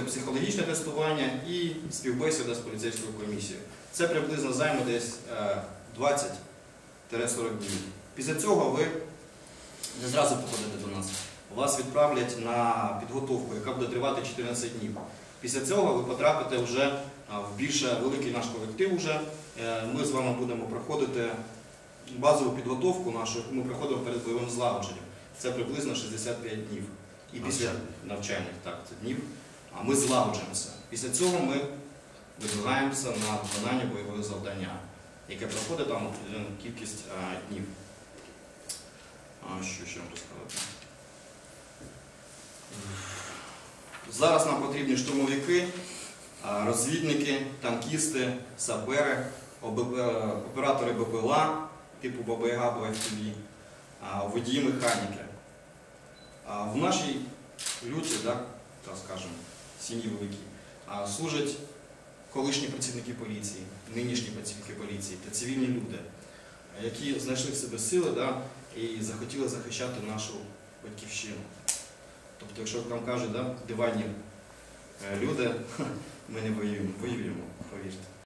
психологічне тестування і співбесіда з поліцейською комісією. Це приблизно займе десь 20-40 днів. Після цього ви не зразу походите до нас. Вас відправлять на підготовку, яка буде тривати 14 днів. Після цього ви потрапите вже в більш великий наш колектив. Ми з вами будемо проходити базову підготовку нашу, яку ми проходимо перед бойовим злагодженням. Це приблизно 65 днів. І після навчальних днів ми злагоджуємося. Після цього ми видвигаємося на виконання бойового завдання, яке проходить там определену кількість днів. Що ще вам розказати? Зараз нам потрібні штурмовики, розвідники, танкісти, сапери, оператори БПЛА, типу ББГ або FPV, водії механіки. В нашій люті, так скажемо, сім'ї великі, служать колишні працівники поліції, нинішні працівники поліції та цивільні люди, які знайшли в себе сили і захотіли захищати нашу батьківщину. Тобто, якщо там кажуть, диванні люди, ми не воюємо, повірте.